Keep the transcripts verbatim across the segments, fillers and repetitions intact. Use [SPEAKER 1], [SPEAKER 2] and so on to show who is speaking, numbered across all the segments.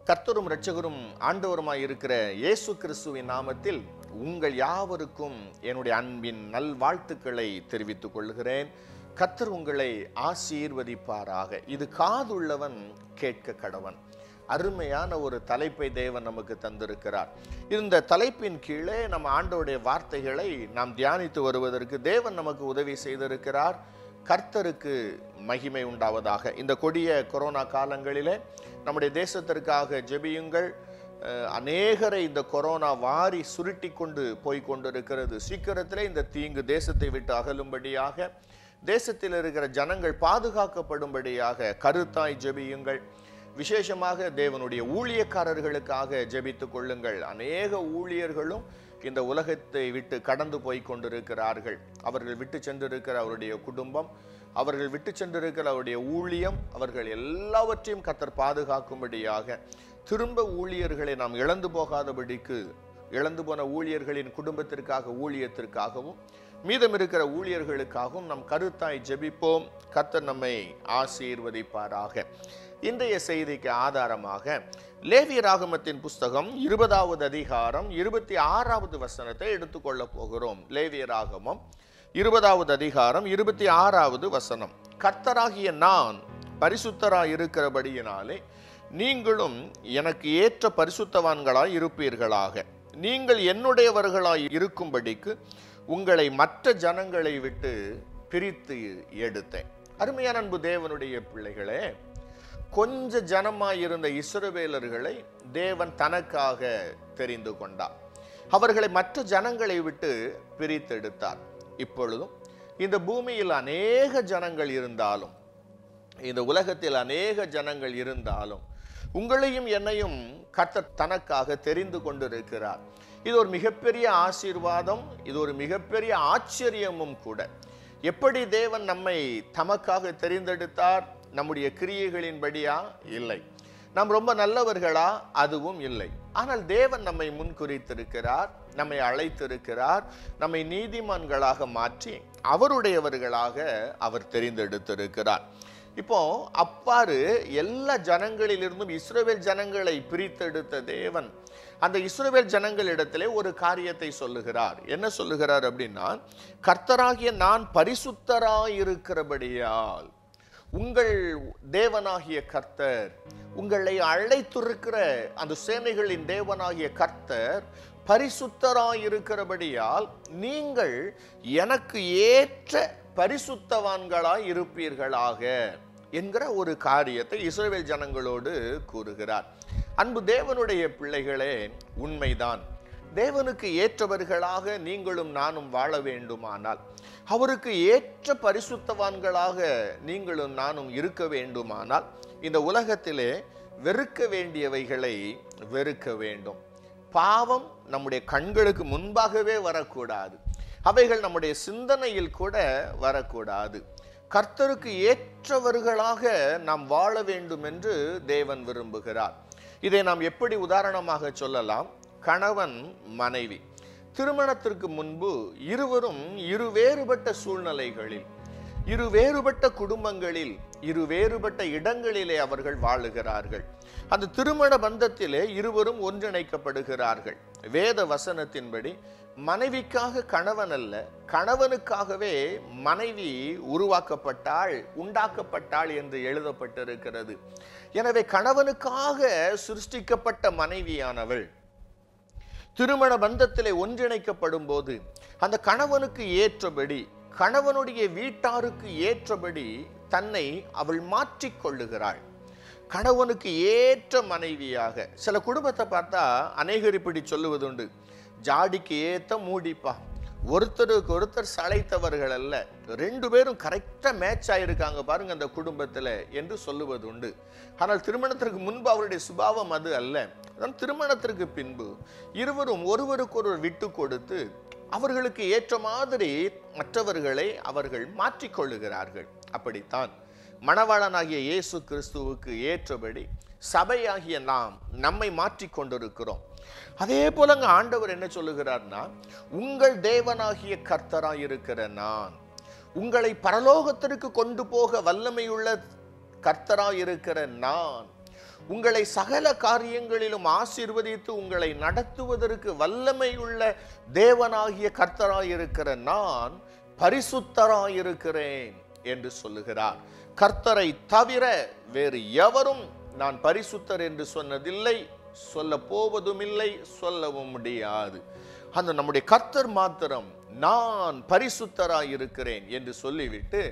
[SPEAKER 1] கர்த்தரும் இரட்சகரும் ஆண்டவருமாய் இருக்கிற இயேசு கிறிஸ்துவின் நாமத்தில் உங்கள் யாவருக்கும் என்னுடைய அன்பின் நல்வாழ்த்துக்களை தெரிவித்துக் கொள்கிறேன். கர்த்தர் உங்களை ஆசீர்வதிப்பாராக. இது காதுள்ளவன் கேட்க கடவன். அருமையான ஒரு தலைப்பை தேவன் நமக்கு தந்திருக்கிறார். இந்த தலைப்பின் கீழே நம்ம ஆண்டவருடைய வார்த்தைகளை நாம் தியானித்து வருவதற்கு தேவன் நமக்கு உதவி செய்திருக்கிறார். கர்த்தருக்கு மகிமை உண்டாவதாக. இந்த கொடிய கொரோனா காலங்களிலே நம்முடைய தேசத்திற்காக ஜெபியுங்கள். அநேகரை இந்த கொரோனா வாரி சுருட்டி கொண்டு போய் கொண்டிருக்கிறது. சீக்கிரத்திலே இந்த தீங்கு தேசத்தை விட்டு அகலும்படியாக, தேசத்தில் இருக்கிற ஜனங்கள் பாதுகாக்கப்படும்படியாக கருத்தாய் ஜெபியுங்கள். விசேஷமாக தேவனுடைய ஊழியக்காரர்களுக்காக ஜெபித்துக் கொள்ளுங்கள். அநேக ஊழியர்களும் இந்த உலகத்தை விட்டு கடந்து போய் கொண்டிருக்கிறார்கள். அவர்கள் விட்டு சென்றிருக்கிற அவருடைய குடும்பம், அவர்கள் விட்டு சென்றிருக்கிற அவருடைய ஊழியம், அவர்கள் எல்லாவற்றையும் கர்த்தர் பாதுகாக்கும்படியாக, திரும்ப ஊழியர்களை நாம் இழந்து போகாதபடிக்கு, இழந்து போன ஊழியர்களின் குடும்பத்திற்காக ஊழியத்திற்காகவும் மீதம் இருக்கிற ஊழியர்களுக்காகவும் நாம் கருத்தாய் ஜெபிப்போம். கர்த்தர் நம்மை ஆசீர்வதிப்பாராக. இன்றைய செய்திக்கு ஆதாரமாக லேவியராகமத்தின் புஸ்தகம் இருபதாவது அதிகாரம் இருபத்தி ஆறாவது வசனத்தை எடுத்துக்கொள்ள போகிறோம். லேவியராகமம் இருபதாவது அதிகாரம் இருபத்தி ஆறாவது வசனம். கர்த்தராகிய நான் பரிசுத்தராய் இருக்கிறபடியினாலே நீங்களும் எனக்கு ஏற்ற பரிசுத்தவான்களாய் இருப்பீர்களாக. நீங்கள் என்னுடையவர்களாய் இருக்கும்படிக்கு உங்களை மற்ற ஜனங்களை விட்டு பிரித்து எடுத்தேன். அருமையான அன்பு தேவனுடைய பிள்ளைகளே, கொஞ்ச ஜனமாயிருந்த இஸ்ரவேலர்களை தேவன் தனக்காக தெரிந்து கொண்டார். அவர்களை மற்ற ஜனங்களை விட்டு பிரித்தெடுத்தார். இப்பொழுதும் இந்த பூமியில் அநேக ஜனங்கள் இருந்தாலும், இந்த உலகத்தில் அநேக ஜனங்கள் இருந்தாலும், உங்களையும் என்னையும் கர்த்தர் தனக்காக தெரிந்து கொண்டிருக்கிறார். இது ஒரு மிகப்பெரிய ஆசீர்வாதம், இது ஒரு மிகப்பெரிய ஆச்சரியமும் கூட. எப்படி தேவன் நம்மை தமக்காக தெரிந்தெடுத்தார்? நம்முடைய கிரியைகளின்படியா? இல்லை. நாம் ரொம்ப நல்லவர்களா? அதுவும் இல்லை. ஆனால் தேவன் நம்மை முன்குறித்திருக்கிறார், நம்மை அழைத்திருக்கிறார், நம்மை நீதிமான்களாக மாற்றி அவருடையவர்களாக அவர் தெரிந்தெடுத்திருக்கிறார். இப்போ அப்பாறு எல்லா ஜனங்களிலிருந்தும் இஸ்ரவேல் ஜனங்களை பிரித்தெடுத்த தேவன் அந்த இஸ்ரவேல் ஜனங்களிடத்திலே ஒரு காரியத்தை சொல்லுகிறார். என்ன சொல்லுகிறார் அப்படின்னா, கர்த்தராகிய நான் பரிசுத்தராய் இருக்கிறபடியால் உங்கள் தேவனாகிய கர்த்தர், உங்களை அழைத்திருக்கிற அந்த சேனைகளின் தேவனாகிய கர்த்தர் பரிசுத்தராய் இருக்கிறபடியால் நீங்கள் எனக்கு ஏற்ற பரிசுத்தவான்களாய் இருப்பீர்களாக என்கிற ஒரு காரியத்தை இஸ்ரவேல் ஜனங்களோடு கூறுகிறார். அன்பு தேவனுடைய பிள்ளைகளே, உண்மைதான். தேவனுக்கு ஏற்றவர்களாக நீங்களும் நானும் வாழ வேண்டுமானால், அவருக்கு ஏற்ற பரிசுத்தவான்களாக நீங்களும் நானும் இருக்க வேண்டுமானால், இந்த உலகத்திலே வெறுக்க வேண்டியவைகளை வெறுக்க வேண்டும். பாவம் நம்முடைய கண்களுக்கு முன்பாகவே வரக்கூடாது. அவைகள் நம்முடைய சிந்தனையில் கூட வரக்கூடாது. கர்த்தருக்கு ஏற்றவர்களாக நாம் வாழ வேண்டும் என்று தேவன் விரும்புகிறார். இதை நாம் எப்படி உதாரணமாக சொல்லலாம்? கணவன் மனைவி திருமணத்திற்கு முன்பு இருவரும் இரு வேறுபட்ட சூழ்நிலைகளில், இரு வேறுபட்ட குடும்பங்களில், இரு வேறுபட்ட இடங்களிலே அவர்கள் வாழுகிறார்கள். அந்த திருமண பந்தத்திலே இருவரும் ஒன்றிணைக்கப்படுகிறார்கள். வேத வசனத்தின்படி மனைவிக்காக கணவன் அல்ல, கணவனுக்காகவே மனைவி உருவாக்கப்பட்டாள், உண்டாக்கப்பட்டாள் என்று எழுதப்பட்டிருக்கிறது. எனவே கணவனுக்காக சிருஷ்டிக்கப்பட்ட மனைவியானவள் திருமண பந்தத்திலே ஒன்றிணைக்கப்படும் போது அந்த கணவனுக்கு ஏற்றபடி, கணவனுடைய வீட்டாருக்கு ஏற்றபடி தன்னை அவள் மாற்றிக்கொள்ளுகிறாள். கணவனுக்கு ஏற்ற மனைவியாக. சில குடும்பத்தை பார்த்தா அநேகர் இப்படி சொல்லுவதுண்டு, ஜாடிக்கு ஏத்த மூடிப்பா, ஒருத்தருக்கு ஒருத்தர் சளைத்தவர்கள் அல்ல, ரெண்டு பேரும் கரெக்டா மேட்ச் ஆயிருக்காங்க பாருங்க அந்த குடும்பத்துல என்று சொல்லுவது உண்டு. ஆனால் திருமணத்திற்கு முன்பு அவருடைய சுபாவம் அது அல்ல. திருமணத்திற்கு பின்பு இருவரும் ஒருவருக்கு ஒருவர் விட்டு கொடுத்து அவர்களுக்கு ஏற்ற மாதிரி மற்றவர்களை அவர்கள் மாற்றிக்கொள்ளுகிறார்கள். அப்படித்தான் மணவாளனாகிய இயேசு கிறிஸ்துவுக்கு ஏற்றபடி சபையாகிய நாம் நம்மை மாற்றிக்கொண்டிருக்கிறோம். அதே போலங்க ஆண்டவர் என்ன சொல்லுகிறார்னா, உங்கள் தேவனாகிய கர்த்தராய் இருக்கிற நான், உங்களை பரலோகத்திற்கு கொண்டு போக வல்லமையுள்ள கர்த்தராய் இருக்கிற நான், உங்களை சகல காரியங்களிலும் ஆசீர்வதித்து உங்களை நடத்துவதற்கு வல்லமையுள்ள தேவனாகிய கர்த்தராயிருக்கிற நான் பரிசுத்தராயிருக்கிறேன் என்று சொல்லுகிறார். கர்த்தரை தவிர வேறு எவரும் நான் பரிசுத்தர் என்று சொன்னதில்லை, சொல்ல போவதும் இல்லை, சொல்லவும் முடியாது. அந்த நம்முடைய கர்த்தர் மாத்திரம் நான் பரிசுத்தராயிருக்கிறேன் என்று சொல்லிவிட்டு,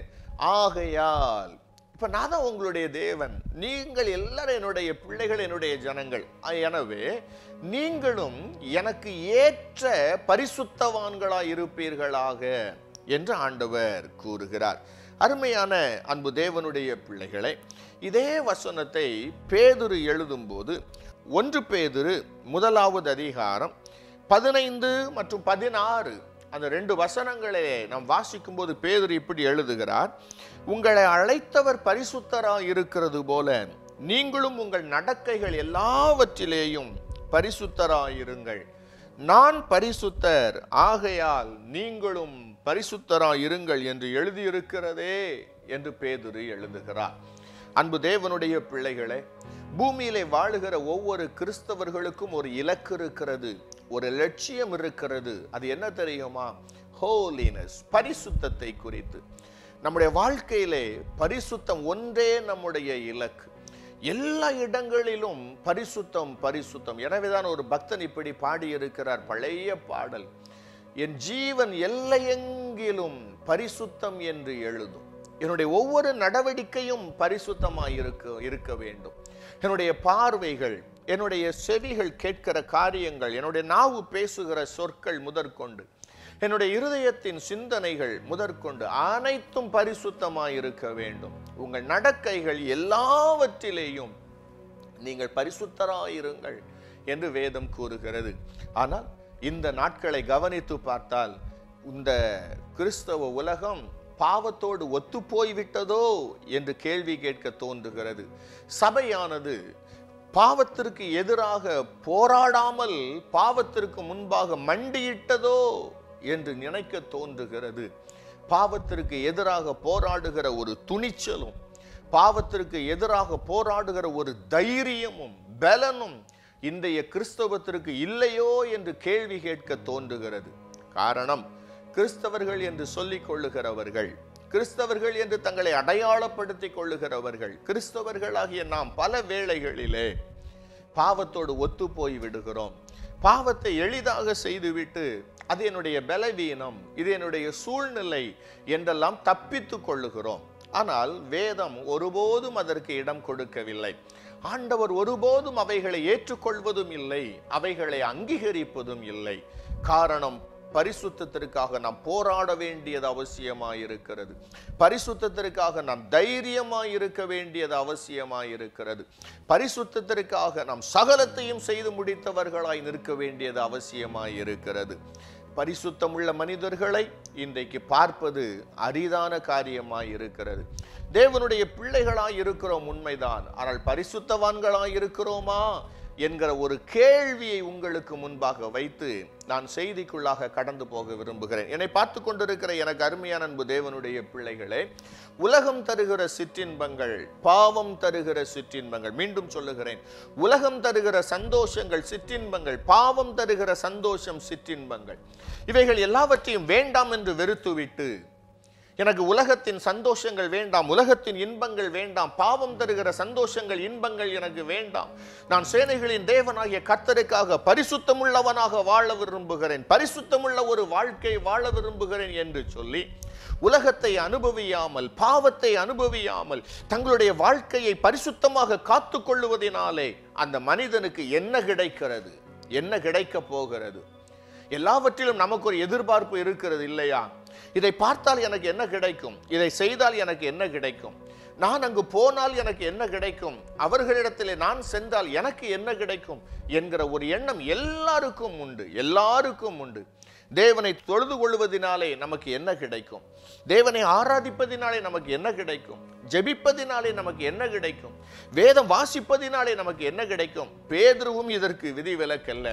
[SPEAKER 1] ஆகையால் இப்ப நான் தான் உங்களுடைய தேவன், நீங்கள் எல்லாரும் என்னுடைய பிள்ளைகள், என்னுடைய ஜனங்கள், எனவே நீங்களும் எனக்கு ஏற்ற பரிசுத்தவான்களாய் இருப்பீர்களாக என்று ஆண்டவர் கூறுகிறார். அருமையான அன்பு தேவனுடைய பிள்ளைகளை, இதே வசனத்தை பேதுரு எழுதும் போது ஒன்று பேதுரு முதலாவது அதிகாரம் பதினைந்து மற்றும் பதினாறு அந்த ரெண்டு வசனங்களை நாம் வாசிக்கும் போது பேதுரு இப்படி எழுதுகிறார். உங்களை அழைத்தவர் பரிசுத்தராய் இருக்கிறது போல நீங்களும் உங்கள் நடக்கைகள் எல்லாவற்றிலேயும் பரிசுத்தராயிருங்கள். நான் பரிசுத்தர், ஆகையால் நீங்களும் பரிசுத்தராயிருங்கள் என்று எழுதியிருக்கிறதே என்று பேதுரு எழுதுகிறார். அன்பு தேவனுடைய பிள்ளைகளே, பூமியிலே வாழுகிற ஒவ்வொரு கிறிஸ்தவர்களுக்கும் ஒரு இலக்கு இருக்கிறது, ஒரு லட்சியம் இருக்கிறது. அது என்ன தெரியுமா? ஹோலினஸ், பரிசுத்தத்தை குறித்து. நம்முடைய வாழ்க்கையிலே பரிசுத்தம் ஒன்றே நம்முடைய இலக்கு. எல்லா இடங்களிலும் பரிசுத்தம் பரிசுத்தம். எனவேதான் ஒரு பக்தன் இப்படி பாடியிருக்கிறார், பழைய பாடல், என் ஜீவன் எல்லையெங்கிலும் பரிசுத்தம் என்று எழுதும். என்னுடைய ஒவ்வொரு நடவடிக்கையும் பரிசுத்தமாய் இருக்க இருக்க வேண்டும். என்னுடைய பார்வைகள், என்னுடைய செவிகள் கேட்கிற காரியங்கள், என்னுடைய நாவு பேசுகிற சொற்கள் முதற்கொண்டு, என்னுடைய இருதயத்தின் சிந்தனைகள் முதற்கொண்டு அனைத்தும் பரிசுத்தமாய் இருக்க வேண்டும். உங்கள் நடக்கைகள் எல்லாவற்றிலேயும் நீங்கள் பரிசுத்தராயிருங்கள் என்று வேதம் கூறுகிறது. ஆனால் இந்த நாட்களை கவனித்து பார்த்தால் இந்த கிறிஸ்தவ உலகம் பாவத்தோடு ஒத்து போய்விட்டதோ என்று கேள்வி கேட்க தோன்றுகிறது. சபையானது பாவத்திற்கு எதிராக போராடாமல் பாவத்திற்கு முன்பாக மண்டியிட்டதோ என்று நினைக்க தோன்றுகிறது. பாவத்திற்கு எதிராக போராடுகிற ஒரு துணிச்சலும், பாவத்திற்கு எதிராக போராடுகிற ஒரு தைரியமும் பலனும் இன்றைய கிறிஸ்தவத்திற்கு இல்லையோ என்று கேள்வி கேட்க தோன்றுகிறது. காரணம், கிறிஸ்தவர்கள் என்று சொல்லிக் கொள்ளுகிறவர்கள், கிறிஸ்தவர்கள் என்று தங்களை அடையாளப்படுத்திக் கொள்ளுகிறவர்கள், கிறிஸ்தவர்களாகிய நாம் பல வேளைகளிலே பாவத்தோடு ஒத்து போய் விடுகிறோம். பாவத்தை எளிதாக செய்துவிட்டு அது என்னுடைய பலவீனம், இது என்னுடைய சூழ்நிலை என்றெல்லாம் தப்பித்து கொள்ளுகிறோம். ஆனால் வேதம் ஒருபோதும் அதற்கு இடம் கொடுக்கவில்லை. ஆண்டவர் ஒருபோதும் அவைகளை ஏற்றுக்கொள்வதும் இல்லை, அவைகளை அங்கீகரிப்பதும் இல்லை. காரணம், பரிசுத்தத்திற்காக நாம் போராட வேண்டியது அவசியமாயிருக்கிறது. பரிசுத்தத்திற்காக நாம் தைரியமாய் இருக்க வேண்டியது அவசியமாயிருக்கிறது. பரிசுத்தத்திற்காக நாம் சகலத்தையும் செய்து முடித்தவர்களாய் நிற்க வேண்டியது அவசியமாயிருக்கிறது. பரிசுத்தமுள்ள மனிதர்களை இன்றைக்கு பார்ப்பது அரிதான காரியமாய் இருக்கிறது. தேவனுடைய பிள்ளைகளாய் இருக்கிறோம் உண்மைதான், ஆனால் பரிசுத்தவான்களாய் இருக்கிறோமா என்கிற ஒரு கேள்வியை உங்களுக்கு முன்பாக வைத்து நான் செய்திக்குள்ளாக கடந்து போக விரும்புகிறேன். என்னை பார்த்து கொண்டிருக்கிற எனக்கு அருமையான அன்பு தேவனுடைய பிள்ளைகளே, உலகம் தருகிற சிற்றின்பங்கள், பாவம் தருகிற சிற்றின்பங்கள், மீண்டும் சொல்லுகிறேன், உலகம் தருகிற சந்தோஷங்கள் சிற்றின்பங்கள், பாவம் தருகிற சந்தோஷம் சிற்றின்பங்கள், இவைகள் எல்லாவற்றையும் வேண்டாம் என்று வெறுத்துவிட்டு, எனக்கு உலகத்தின் சந்தோஷங்கள் வேண்டாம், உலகத்தின் இன்பங்கள் வேண்டாம், பாவம் தருகிற சந்தோஷங்கள் இன்பங்கள் எனக்கு வேண்டாம், நான் சேனைகளின் தேவனாகிய கர்த்தருக்காக பரிசுத்தமுள்ளவனாக வாழ விரும்புகிறேன், பரிசுத்தமுள்ள ஒரு வாழ்க்கை வாழ விரும்புகிறேன் என்று சொல்லி உலகத்தை அனுபவியாமல், பாவத்தை அனுபவியாமல் தங்களுடைய வாழ்க்கையை பரிசுத்தமாக காத்து கொள்ளுவதனாலே அந்த மனிதனுக்கு என்ன கிடைக்கிறது? என்ன கிடைக்க போகிறது? எல்லாவற்றிலும் நமக்கு ஒரு எதிர்பார்ப்பு இருக்கிறது இல்லையா? இதை பார்த்தால் எனக்கு என்ன கிடைக்கும், இதை செய்தால் எனக்கு என்ன கிடைக்கும், நான் அங்கு போனால் எனக்கு என்ன கிடைக்கும், அவர்களிடத்திலே நான் சென்றால் எனக்கு என்ன கிடைக்கும் என்கிற ஒரு எண்ணம் எல்லாருக்கும் உண்டு, எல்லாருக்கும் உண்டு. தேவனை தொழுது கொள்வதினாலே நமக்கு என்ன கிடைக்கும், தேவனை ஆராதிப்பதினாலே நமக்கு என்ன கிடைக்கும், ஜெபிப்பதினாலே நமக்கு என்ன கிடைக்கும், வேதம் வாசிப்பதினாலே நமக்கு என்ன கிடைக்கும்? பேதுருவும் இதற்கு விதிவிலக்கல்ல.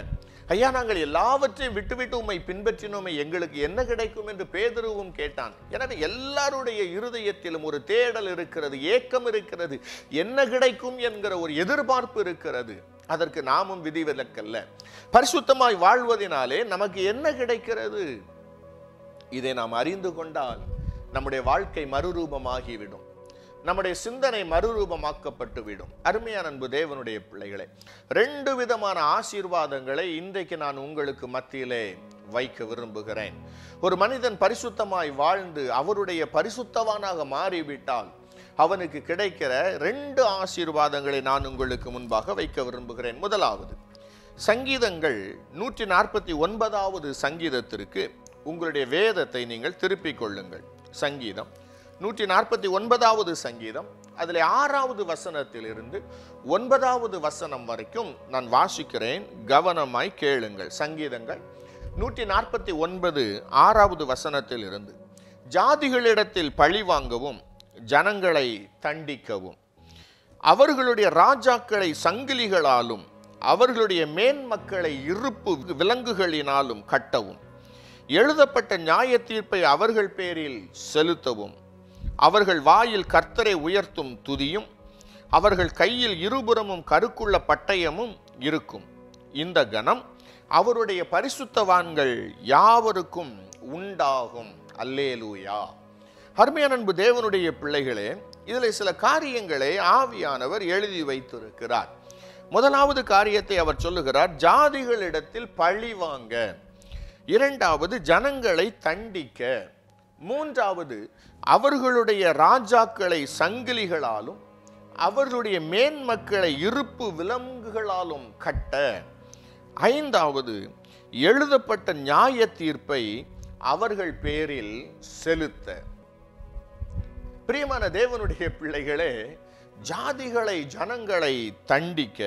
[SPEAKER 1] ஐயா, நாங்கள் எல்லாவற்றையும் விட்டுவிட்டு உம்மை பின்பற்றினோமே, எங்களுக்கு என்ன கிடைக்கும் என்று பேதுருவும் கேட்டான். எனவே எல்லாருடைய இருதயத்திலும் ஒரு தேடல் இருக்கிறது, ஏக்கம் இருக்கிறது, என்ன கிடைக்கும் என்கிற ஒரு எதிர்பார்ப்பு இருக்கிறது. அதற்கு நாமும் விதிவிலக்கல்ல. பரிசுத்தமாய் வாழ்வதனாலே நமக்கு என்ன கிடைக்கிறது? இதை நாம் அறிந்து கொண்டால் நம்முடைய வாழ்க்கை மறுரூபமாகிவிடும், நம்முடைய சிந்தனை மறுரூபமாக்கப்பட்டு விடும். அருமையான அன்பு தேவனுடைய பிள்ளைகளே, ரெண்டு விதமான ஆசீர்வாதங்களை இன்றைக்கு நான் உங்களுக்கு மத்தியிலே வைக்க விரும்புகிறேன். ஒரு மனிதன் பரிசுத்தமாய் வாழ்ந்து அவருடைய பரிசுத்தவானாக மாறிவிட்டால் அவனுக்கு கிடைக்கிற ரெண்டு ஆசீர்வாதங்களை நான் உங்களுக்கு முன்பாக வைக்க விரும்புகிறேன். முதலாவது, சங்கீதங்கள் நூற்றி நாற்பத்தி ஒன்பதாவது சங்கீதத்திற்கு உங்களுடைய வேதத்தை நீங்கள் திருப்பிக் கொள்ளுங்கள். சங்கீதம் நூற்றி நாற்பத்தி ஒன்பதாவது சங்கீதம், அதில் ஆறாவது வசனத்தில் இருந்து ஒன்பதாவது வசனம் வரைக்கும் நான் வாசிக்கிறேன், கவனமாய் கேளுங்கள். சங்கீதங்கள் நூற்றி நாற்பத்தி ஒன்பது ஆறாவது வசனத்தில் இருந்து, ஜாதிகளிடத்தில் பழி வாங்கவும் ஜனங்களை தண்டிக்கவும், அவர்களுடைய ராஜாக்களை சங்கிலிகளாலும் அவர்களுடைய மேன்மக்களை இருப்பு விலங்குகளினாலும் கட்டவும், எழுதப்பட்ட நியாய தீர்ப்பை அவர்கள் பேரில் செலுத்தவும், அவர்கள் வாயில் கர்த்தரை உயர்த்தும் துதியும் அவர்கள் கையில் இருபுறமும் கருக்குள்ள பட்டயமும் இருக்கும். இந்த கணம் அவருடைய பரிசுத்தவான்கள் யாவருக்கும் உண்டாகும். அல்லேலூயா. அருமையான அன்பு தேவனுடைய பிள்ளைகளே, இதில் சில காரியங்களை ஆவியானவர் எழுதி வைத்திருக்கிறார். முதலாவது காரியத்தை அவர் சொல்லுகிறார், ஜாதிகளிடத்தில் பழி வாங்க. இரண்டாவது, ஜனங்களை தண்டிக்க. மூன்றாவது, அவர்களுடைய ராஜாக்களை சங்கிலிகளாலும் அவர்களுடைய மேன்மக்களை இருப்பு விலங்குகளாலும் கட்ட. ஐந்தாவது, எழுதப்பட்ட நியாய தீர்ப்பை அவர்கள் பேரில் செலுத்த. பிரியமான தேவனுடைய பிள்ளைகளே, ஜாதிகளை ஜனங்களை தண்டிக்க,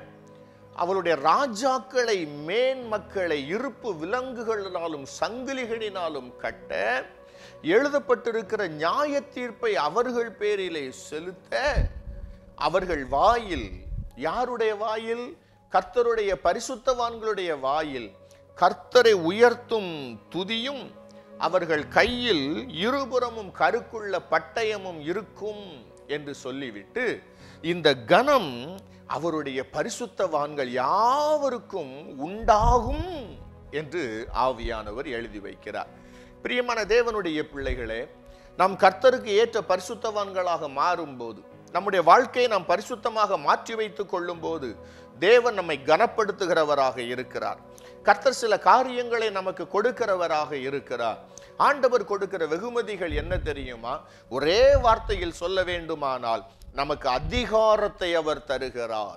[SPEAKER 1] அவருடைய ராஜாக்களை மேன்மக்களை இருப்பு விலங்குகளினாலும் சங்கிலிகளினாலும் கட்ட, எழுதப்பட்டிருக்கிற நியாய தீர்ப்பை அவர்கள் பேரிலே செலுத்த, அவர்கள் வாயில், யாருடைய வாயில்? கர்த்தருடைய பரிசுத்தவான்களுடைய வாயில் கர்த்தரை உயர்த்தும் துதியும் அவர்கள் கையில் இருபுறமும் கருக்குள்ள பட்டயமும் இருக்கும் என்று சொல்லிவிட்டு, இந்த கணம் அவருடைய பரிசுத்தவான்கள் யாவருக்கும் உண்டாகும் என்று ஆவியானவர் எழுதி வைக்கிறார். பிரியமான தேவனுடைய பிள்ளைகளே, நாம் கர்த்தருக்கு ஏற்ற பரிசுத்தவான்களாக மாறும்போது, நம்முடைய வாழ்க்கையை நாம் பரிசுத்தமாக மாற்றி வைத்துக் கொள்ளும் போது தேவன் நம்மை கனப்படுத்துகிறவராக இருக்கிறார். கர்த்தர் சில காரியங்களை நமக்கு கொடுக்கிறவராக இருக்கிறார். ஆண்டவர் கொடுக்கிற வெகுமதிகள் என்ன தெரியுமா? ஒரே வார்த்தையில் சொல்ல வேண்டுமானால், நமக்கு அதிகாரத்தை அவர் தருகிறார்.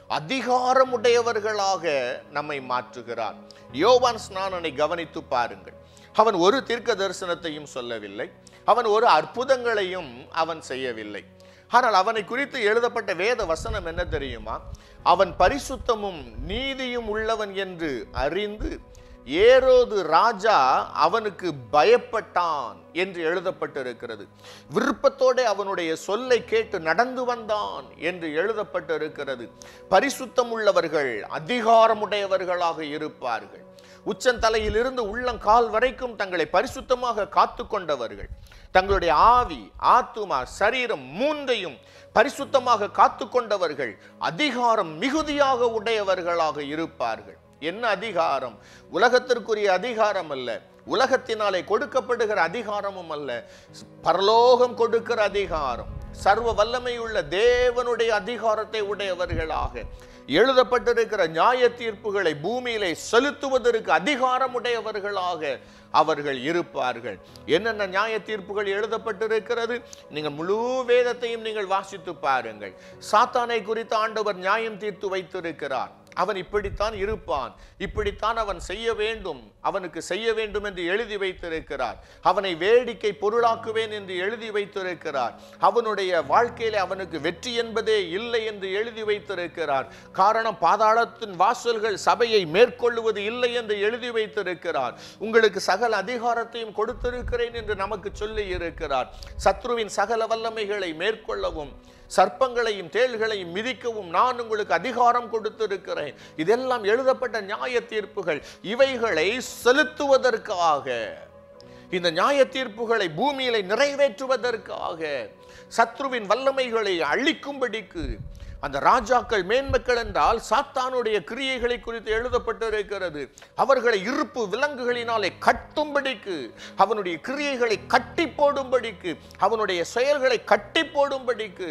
[SPEAKER 1] அதிகாரமுடையவர்களாக நம்மை மாற்றுகிறார். யோவான் ஸ்நானனை கவனித்து பாருங்கள். அவன் ஒரு தீர்க்க தரிசனத்தையும் சொல்லவில்லை, அவன் ஒரு அற்புதங்களையும் அவன் செய்யவில்லை. ஆனால் அவனை குறித்து எழுதப்பட்ட வேத வசனம் என்ன தெரியுமா? அவன் பரிசுத்தமும் நீதியும் உள்ளவன் என்று அறிந்து ஏரோது ராஜா அவனுக்கு பயப்பட்டான் என்று எழுதப்பட்டிருக்கிறது. விருப்பத்தோடு அவனுடைய சொல்லை கேட்டு நடந்து வந்தான் என்று எழுதப்பட்டிருக்கிறது. பரிசுத்தம் உள்ளவர்கள் அதிகாரமுடையவர்களாக இருப்பார்கள். உச்சந்தலையிலிருந்து உள்ளங்கால் வரைக்கும் தங்களை பரிசுத்தமாக காத்து கொண்டவர்கள், தங்களுடைய ஆவி, ஆத்துமா, சரீரம் மூன்றையும் பரிசுத்தமாக காத்து கொண்டவர்கள் அதிகாரம் மிகுதியாக உடையவர்களாக இருப்பார்கள். என்ன அதிகாரம்? உலகத்திற்குரிய அதிகாரம் அல்ல, உலகத்தினாலே கொடுக்கப்படுகிற அதிகாரமும் அல்ல, பரலோகம் கொடுக்கிற அதிகாரம், சர்வ வல்லமையுள்ள தேவனுடைய அதிகாரத்தை உடையவர்களாக, எழுதப்பட்டிருக்கிற நியாய தீர்ப்புகளை பூமியிலே செலுத்துவதற்கு அதிகாரமுடையவர்களாக அவர்கள் இருப்பார்கள். என்னென்ன நியாய தீர்ப்புகள் எழுதப்பட்டிருக்கிறது? நீங்கள் முழு வேதத்தையும் நீங்கள் வாசித்து பாருங்கள். சாத்தானை குறித்து ஆண்டவர் நியாயம் தீர்த்து வைத்திருக்கிறார். அவன் இப்படித்தான் இருப்பான், இப்படித்தான் அவன் செய்ய வேண்டும், அவனுக்கு செய்ய வேண்டும் என்று எழுதி வைத்திருக்கிறார். அவனை வேடிக்கை பொருளாக்குவேன் என்று எழுதி வைத்திருக்கிறார். அவனுடைய வாழ்க்கையிலே அவனுக்கு வெற்றி என்பதே இல்லை என்று எழுதி வைத்திருக்கிறார். காரணம், பாதாளத்தின் வாசல்கள் சபையை மேற்கொள்ளுவது இல்லை என்று எழுதி வைத்திருக்கிறார். உங்களுக்கு சகல அதிகாரத்தையும் கொடுத்திருக்கிறேன் என்று நமக்கு சொல்லி இருக்கிறார். சத்ருவின் சகல வல்லமைகளை மேற்கொள்ளவும் சர்ப்பங்களையும் தேள்களையும் மிதிக்கவும் நான் உங்களுக்கு அதிகாரம் கொடுத்திருக்கிறேன். இதெல்லாம் எழுதப்பட்ட நியாய தீர்ப்புகள். இவைகளை செலுத்துவதற்காக, இந்த நியாய தீர்ப்புகளை பூமியில நிறைவேற்றுவதற்காக, சத்ருவின் வல்லமைகளை அழிக்கும்படிக்கு, அந்த ராஜாக்கள் மேன்மக்கள் என்றால் சாத்தானுடைய கிரியைகளை குறித்து எழுதப்பட்டிருக்கிறது. அவர்களை இருப்பு விலங்குகளினாலே கட்டும்படிக்கு, அவனுடைய கிரியைகளை கட்டி போடும்படிக்கு, அவனுடைய செயல்களை கட்டி போடும்படிக்கு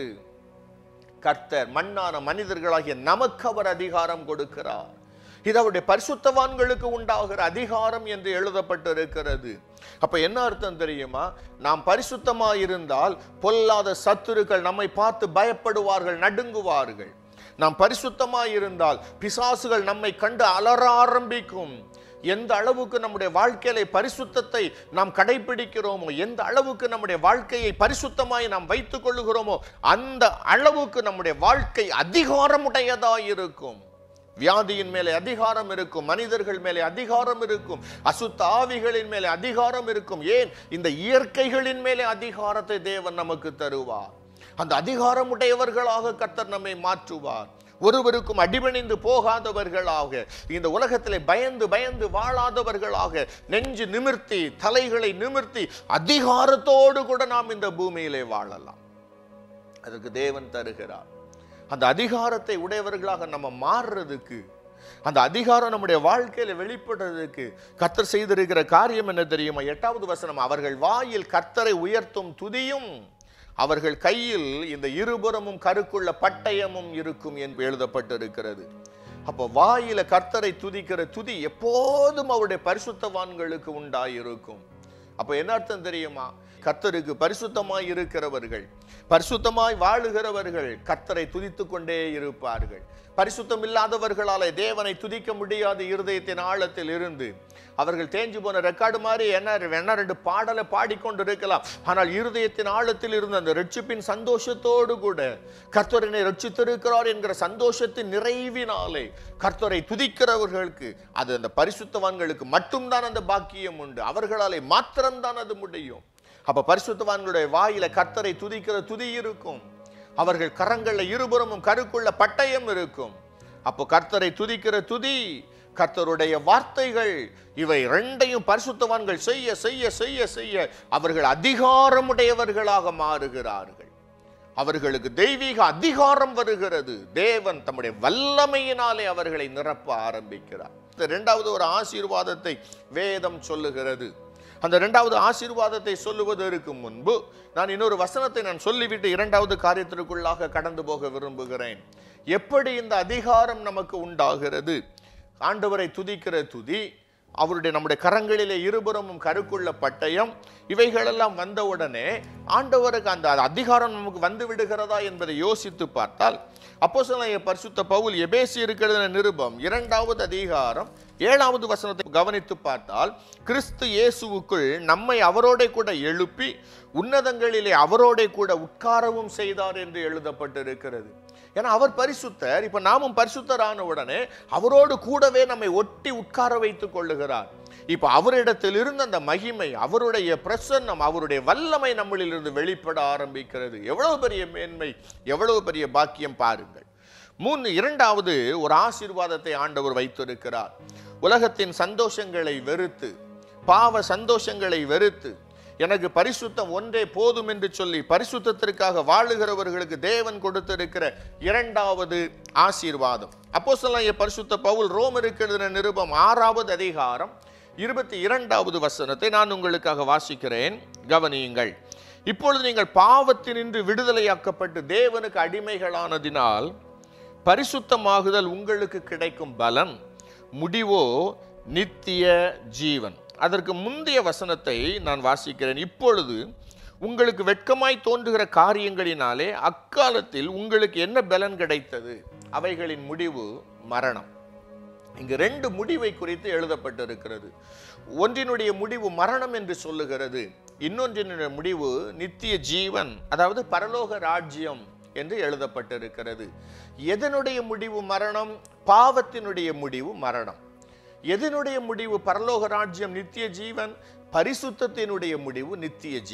[SPEAKER 1] கர்த்தர் மண்ணான மனிதர்களாகிய நமக்கு அவர் அதிகாரம் கொடுக்கிறார். இது அவருடைய பரிசுத்தவான்களுக்கு உண்டாகிற அதிகாரம் என்று எழுதப்பட்டிருக்கிறது. அப்ப என்ன அர்த்தம் தெரியுமா? நாம் பரிசுத்தமாய் இருந்தால் பொல்லாத சத்துருக்கள் நம்மை பார்த்து பயப்படுவார்கள், நடுங்குவார்கள். நாம் பரிசுத்தமாய் இருந்தால் பிசாசுகள் நம்மை கண்டு அலற ஆரம்பிக்கும். எந்த அளவுக்கு நம்முடைய வாழ்க்கையில பரிசுத்தத்தை நாம் கடைபிடிக்கிறோமோ, எந்த அளவுக்கு நம்முடைய வாழ்க்கையை பரிசுத்தமாய் நாம் வைத்துக் கொள்ளுகிறோமோ, அந்த அளவுக்கு நம்முடைய வாழ்க்கை அதிகாரமுடையதாய் இருக்கும். வியாதியின் மேலே அதிகாரம் இருக்கும், மனிதர்கள் மேலே அதிகாரம் இருக்கும், அசுத்த ஆவிகளின் மேலே அதிகாரம் இருக்கும். ஏன்? இந்த இயற்கைகளின் மேலே அதிகாரத்தை தேவன் நமக்கு தருவார். அந்த அதிகாரம் உடையவர்களாக கர்த்தர் நம்மை மாற்றுவார். ஒருவருக்கும் அடிபணிந்து போகாதவர்களாக, இந்த உலகத்திலே பயந்து பயந்து வாழாதவர்களாக, நெஞ்சு நிமிர்த்தி தலைகளை நிமிர்த்தி அதிகாரத்தோடு கூட நாம் இந்த பூமியிலே வாழலாம். அதற்கு தேவன் தருகிறார். அந்த அதிகாரத்தை உடையவர்களாக நம்ம மாறுறதுக்கு, அந்த அதிகாரம் நம்முடைய வாழ்க்கையில வெளிப்படுறதுக்கு கர்த்தர் செய்திருக்கிற காரியம் என்ன தெரியுமா? எட்டாவது வசனம், அவர்கள் வாயில் கர்த்தரை உயர்த்தும் துதியும் அவர்கள் கையில் இந்த இருபுறமும் கருக்குள்ள பட்டயமும் இருக்கும் என்று எழுதப்பட்டிருக்கிறது. அப்போ வாயில கர்த்தரை துதிக்கிற துதி எப்போதும் அவருடைய பரிசுத்தவான்களுக்கு உண்டாயிருக்கும். அப்ப என்ன அர்த்தம் தெரியுமா? கர்த்தருக்கு பரிசுத்தமாய் இருக்கிறவர்கள், பரிசுத்தமாய் வாழுகிறவர்கள் கர்த்தரை துதித்துக் கொண்டே இருப்பார்கள். பரிசுத்தம் இல்லாதவர்களாலே தேவனை துதிக்க முடியாத இருதயத்தின் ஆழத்தில் இருந்து அவர்கள் தேஞ்சு போன ரெக்கார்டு மாதிரி என்ன என்ன ரெண்டு பாடலை பாடிக்கொண்டு இருக்கலாம். ஆனால் இருதயத்தின் ஆழத்தில் இருந்து அந்த ரட்சிப்பின் சந்தோஷத்தோடு கூட கர்த்தரனை ரட்சித்திருக்கிறார் என்கிற சந்தோஷத்தின் நிறைவினாலே கர்த்தரை துதிக்கிறவர்களுக்கு, அது அந்த பரிசுத்தவான்களுக்கு மட்டும்தான் அந்த பாக்கியம் உண்டு. அவர்களாலே மாத்திரம்தான் அது முடியும். அப்ப பரிசுத்தவான்களுடைய வாயில கர்த்தரை துதிக்கிற துதி இருக்கும். அவர்கள் கரங்கள்ல இருபுறமும் கருக்குள்ள பட்டயம் இருக்கும். அப்போ கர்த்தரை துதிக்கிற துதி, கர்த்தருடைய வார்த்தைகள், இவை ரெண்டையும் பரிசுத்தவான்கள் செய்ய செய்ய செய்ய செய்ய அவர்கள் அதிகாரமுடையவர்களாக மாறுகிறார்கள். அவர்களுக்கு தெய்வீக அதிகாரம் வருகிறது. தேவன் தம்முடைய வல்லமையினாலே அவர்களை நிரப்ப ஆரம்பிக்கிறார். இரண்டாவது ஒரு ஆசீர்வாதத்தை வேதம் சொல்லுகிறது. அந்த இரண்டாவது ஆசீர்வாதத்தை சொல்லுவதற்கு முன்பு நான் இன்னொரு வசனத்தை நான் சொல்லிவிட்டு இரண்டாவது காரியத்திற்குள்ளாக கடந்து போக விரும்புகிறேன். எப்படி இந்த அதிகாரம் நமக்கு உண்டாகிறது? ஆண்டவரை துதிக்கிற துதி, அவருடைய நம்முடைய கரங்களிலே இருபுறமும் கருக்குள்ள பட்டயம், இவைகளெல்லாம் வந்தவுடனே ஆண்டவருக்கு அந்த அதிகாரம் நமக்கு வந்து விடுகிறதா என்பதை யோசித்து பார்த்தால், அப்போஸ்தலனாகிய பரிசுத்த பவுல் எபேசியருக்கு எழுதின நிருபம் இரண்டாவது அதிகாரம் ஏழாவது வசனத்தை கவனித்து பார்த்தால், கிறிஸ்து இயேசுவுக்குள் நம்மை அவரோட கூட எழுப்பி உன்னதங்களிலே அவரோட கூட உட்காரவும் செய்தார் என்று எழுதப்பட்டிருக்கிறது. ஏன்னா அவர் பரிசுத்தர். இப்ப நாமும் பரிசுத்தரான உடனே அவரோடு கூடவே நம்மை ஒட்டி உட்கார வைத்துக் கொள்ளுகிறார். இப்ப அவரிடத்தில் இருந்த அந்த மகிமை, அவருடைய பிரசன்னம், அவருடைய வல்லமை நம்மளிலிருந்து வெளிப்பட ஆரம்பிக்கிறது. எவ்வளவு பெரிய மேன்மை, எவ்வளவு பெரிய பாக்கியம் பாருங்கள். மூணு இரண்டாவது ஒரு ஆசீர்வாதத்தை ஆண்டவர் வைத்திருக்கிறார். உலகத்தின் சந்தோஷங்களை வெறுத்து, பாவ சந்தோஷங்களை வெறுத்து, எனக்கு பரிசுத்தம் ஒன்றே போதும் என்று சொல்லி பரிசுத்தத்திற்காக வாழுகிறவர்களுக்கு தேவன் கொடுத்திருக்கிற இரண்டாவது ஆசீர்வாதம். அப்போஸ்தலனாகிய பரிசுத்த பவுல் ரோமருக்கு எழுதின நிருபம் ஆறாவது அதிகாரம் இருபத்தி இரண்டாவது வசனத்தை நான் உங்களுக்காக வாசிக்கிறேன், கவனியுங்கள். இப்பொழுது நீங்கள் பாவத்தினின்று விடுதலையாக்கப்பட்டு தேவனுக்கு அடிமைகளானதினால் பரிசுத்தமாகுதல் உங்களுக்கு கிடைக்கும் பலன், முடிவோ நித்திய ஜீவன். அதற்கு முந்தைய வசனத்தை நான் வாசிக்கிறேன். இப்பொழுது உங்களுக்கு வெட்கமாய் தோன்றுகிற காரியங்களினாலே அக்காலத்தில் உங்களுக்கு என்ன பலன் கிடைத்தது? அவைகளின் முடிவு மரணம். இங்கு ரெண்டு முடிவை குறித்து எழுதப்பட்டிருக்கிறது. ஒன்றினுடைய முடிவு மரணம் என்று சொல்லுகிறது, இன்னொன்றினுடைய முடிவு நித்திய ஜீவன், அதாவது பரலோக ராஜ்யம் என்று எழுதப்பட்டிருக்கிறது. எதனுடைய முடிவு மரணம்? பாவத்தினுடைய முடிவு மரணம். எதனுடைய முடிவு பரலோக ராஜ்யம், நித்திய ஜீவன்? பரிசுத்தத்தினுடைய முடிவு நித்திய ஜீவன்.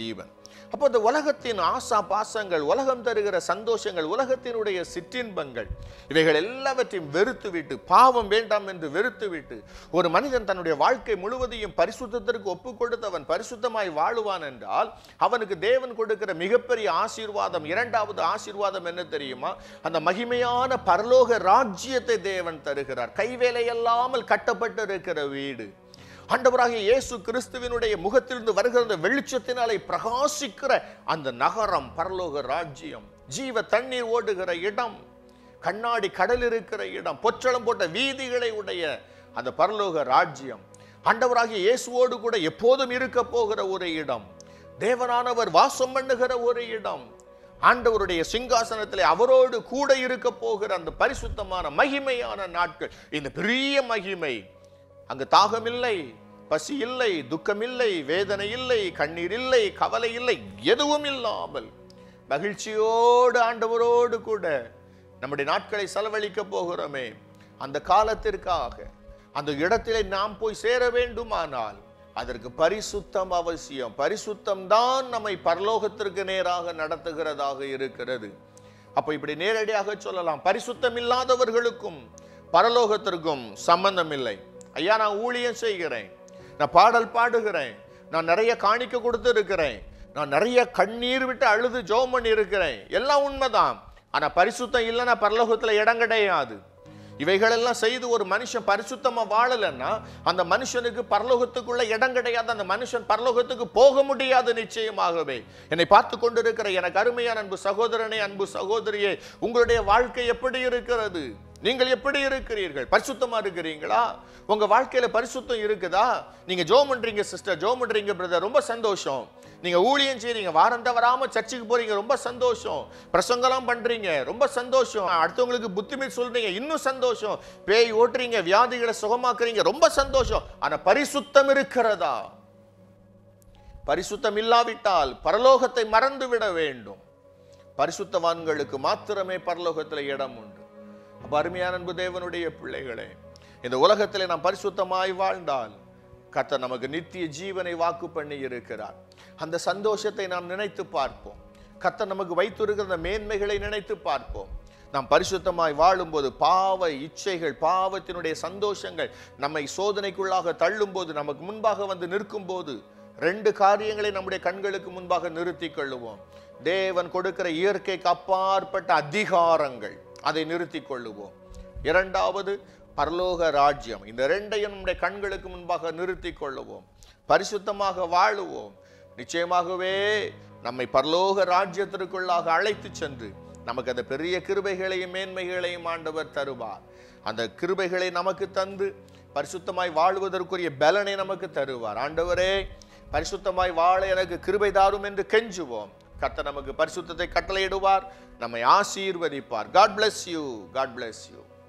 [SPEAKER 1] அப்போ இந்த உலகத்தின் ஆசா பாசங்கள், உலகம் தருகிற சந்தோஷங்கள், உலகத்தினுடைய சிற்றின்பங்கள், இவைகள் எல்லாவற்றையும் வெறுத்து விட்டு, பாவம் வேண்டாம் என்று வெறுத்து விட்டு, ஒரு மனிதன் தன்னுடைய வாழ்க்கை முழுவதையும் பரிசுத்தத்திற்கு ஒப்பு கொடுத்து அவன் பரிசுத்தமாய் வாழுவான் என்றால் அவனுக்கு தேவன் கொடுக்கிற மிகப்பெரிய ஆசீர்வாதம், இரண்டாவது ஆசீர்வாதம் என்ன தெரியுமா? அந்த மகிமையான பரலோக ராஜ்யத்தை தேவன் தருகிறார். கைவேலை இல்லாமல் கட்டப்பட்டு இருக்கிற வீடு, ஆண்டவராகிய இயேசு கிறிஸ்துவினுடைய முகத்திலிருந்து வருகிற வெளிச்சத்தினாலே பிரகாசிக்கிற அந்த நகரம், பரலோக ராஜ்யம், ஜீவ தண்ணீர் ஓடுகிற இடம், கண்ணாடி கடல் இருக்கிற இடம், பொற்றளம் போட்ட வீதிகளை உடைய அந்த பரலோக ராஜ்யம், ஆண்டவராகிய இயேசுவோடு கூட எப்போதும் இருக்க போகிற ஒரு இடம், தேவனானவர் வாசம் பண்ணுகிற ஒரு இடம், ஆண்டவருடைய சிங்காசனத்திலே அவரோடு கூட இருக்க போகிற அந்த பரிசுத்தமான மகிமையான நாட்கள். இந்த பெரிய மகிமை, அங்கு தாகம் இல்லை, பசி இல்லை, துக்கம் இல்லை, வேதனை இல்லை, கண்ணீர் இல்லை, கவலை இல்லை, எதுவும் இல்லாமல் மகிழ்ச்சியோடு ஆண்டவரோடு கூட நம்முடைய நாட்களை செலவழிக்க போகிறோமே, அந்த காலத்திற்காக அந்த இடத்திலே நாம் போய் சேர வேண்டுமானால் அதற்கு பரிசுத்தம் அவசியம். பரிசுத்தம் தான் நம்மை பரலோகத்திற்கு நேராக நடத்துகிறதாக இருக்கிறது. அப்ப இப்படி நேரடியாக சொல்லலாம், பரிசுத்தம் இல்லாதவர்களுக்கும் பரலோகத்திற்கும் சம்பந்தம் இல்லை. ஐயா, நான் ஊழியம் செய்கிறேன், நான் பாடல் பாடுகிறேன், நான் நிறைய காணிக்க கொடுத்து இருக்கிறேன், நான் நிறைய கண்ணீர் விட்டு அழுது ஜெபம் பண்ணி இருக்கிறேன், எல்லாம் உண்மைதான். ஆனா பரிசுத்தம் இல்லைன்னா பரலோகத்துல இடம் கிடையாது. இவைகளெல்லாம் செய்து ஒரு மனுஷன் பரிசுத்தமா வாழலன்னா அந்த மனுஷனுக்கு பரலோகத்துக்குள்ள இடம் கிடையாது. அந்த மனுஷன் பரலோகத்துக்கு போக முடியாது நிச்சயமாகவே. என்னை பார்த்து கொண்டிருக்கிற எனக்கு அருமையான அன்பு சகோதரனே, அன்பு சகோதரியே, உங்களுடைய வாழ்க்கை எப்படி இருக்கிறது? நீங்கள் எப்படி இருக்கிறீர்கள்? பரிசுத்தமா இருக்கிறீங்களா? உங்க வாழ்க்கையில பரிசுத்தம் இருக்குதா? நீங்க ஜெபம் பண்றீங்க சிஸ்டர், ஜெபம் பண்றீங்க பிரதர், ரொம்ப சந்தோஷம். நீங்க ஊழியம் செய்றீங்க, வாரம் தவறாம சர்ச்சுக்கு போறீங்க, ரொம்ப சந்தோஷம். பிரசங்கலாம் பண்றீங்க, ரொம்ப சந்தோஷம். அடுத்தவங்களுக்கு புத்திமதி சொல்றீங்க, இன்னும் சந்தோஷம். பேய் ஓட்டுறீங்க, வியாதிகளை சுகமாக்குறீங்க, ரொம்ப சந்தோஷம். ஆனா பரிசுத்தம் இருக்கிறதா? பரிசுத்தம் இல்லாவிட்டால் பரலோகத்தை மறந்து விட வேண்டும். பரிசுத்தவான்களுக்கு மாத்திரமே பரலோகத்தில் இடம் உண்டு. அப்ப அருமையான அன்பு தேவனுடைய பிள்ளைகளே, இந்த உலகத்திலே நாம் பரிசுத்தமாய் வாழ்ந்தால் கர்த்தர் நமக்கு நித்திய ஜீவனை வாக்கு பண்ணி இருக்கிறார். அந்த சந்தோஷத்தை நாம் நினைத்து பார்ப்போம். கர்த்தர் நமக்கு வைத்திருக்கிற மேன்மைகளை நினைத்து பார்ப்போம். நாம் பரிசுத்தமாய் வாழும்போது பாவ இச்சைகள், பாவத்தினுடைய சந்தோஷங்கள் நம்மை சோதனைக்குள்ளாக தள்ளும் போது, நமக்கு முன்பாக வந்து நிற்கும் போது, ரெண்டு காரியங்களை நம்முடைய கண்களுக்கு முன்பாக நிறுத்தி கொள்ளுவோம். தேவன் கொடுக்கிற இயற்கைக்கு அப்பாற்பட்ட அதிகாரங்கள், அதை நிறுத்தி கொள்ளுவோம். இரண்டாவது பரலோக ராஜ்யம், இந்த ரெண்டையும் நம்முடைய கண்களுக்கு முன்பாக நிறுத்தி கொள்ளுவோம். பரிசுத்தமாக வாழுவோம். நிச்சயமாகவே நம்மை பரலோக ராஜ்யத்திற்குள்ளாக அழைத்து சென்று நமக்கு அந்த பெரிய கிருபைகளையும் மேன்மைகளையும் ஆண்டவர் தருவார். அந்த கிருபைகளை நமக்கு தந்து பரிசுத்தமாய் வாழ்வதற்குரிய பலனை நமக்கு தருவார். ஆண்டவரே, பரிசுத்தமாய் வாழ எனக்கு கிருபை தாரும் என்று கெஞ்சுவோம். கர்த்தர் நமக்கு பரிசுத்தத்தை கட்டளையிடுவார், நம்மை ஆசீர்வதிப்பார். God bless you. God bless you.